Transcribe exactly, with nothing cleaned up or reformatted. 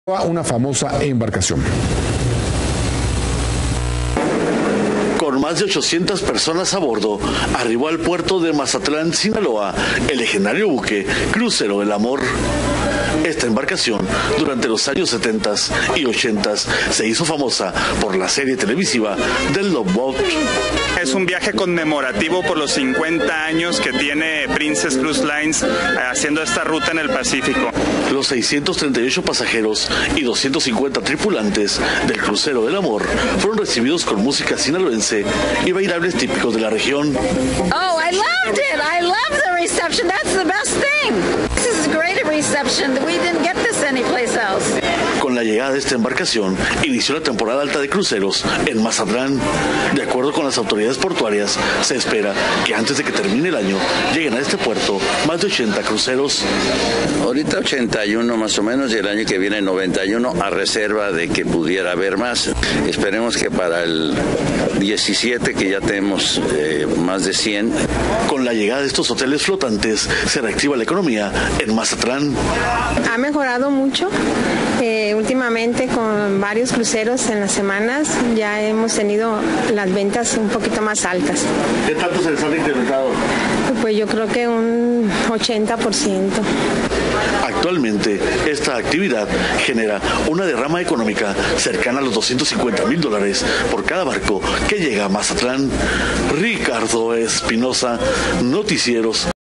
Una famosa embarcación. Con más de ochocientas personas a bordo, arribó al puerto de Mazatlán, Sinaloa, el legendario buque Crucero del Amor. Esta embarcación, durante los años setenta y ochenta, se hizo famosa por la serie televisiva The Love Boat. Es un viaje conmemorativo por los cincuenta años que tiene Princess Cruise Lines haciendo esta ruta en el Pacífico. Los seiscientos treinta y ocho pasajeros y doscientos cincuenta tripulantes del Crucero del Amor fueron recibidos con música sinaloense y bailables típicos de la región. Oh, I loved it. I love the reception. That's the best thing. This is a great reception. We didn't get this anyplace else. Con la llegada de esta embarcación, inició la temporada alta de cruceros en Mazatlán. De acuerdo con las autoridades portuarias, se espera que antes de que termine el año lleguen a este puerto más de ochenta cruceros. Ahorita ochenta y uno más o menos, y el año que viene noventa y uno, a reserva de que pudiera haber más. Esperemos que para el diecisiete, que ya tenemos eh, más de cien. Con la llegada de estos hoteles flotantes, se reactiva la economía en Mazatlán. Ha mejorado mucho. Eh, últimamente, con varios cruceros en las semanas, ya hemos tenido las ventas un poquito más altas. ¿Qué tanto se les han incrementado? Pues yo creo que un ochenta por ciento. Actualmente, esta actividad genera una derrama económica cercana a los doscientos cincuenta mil dólares por cada barco que llega a Mazatlán. Ricardo Espinosa, Noticieros.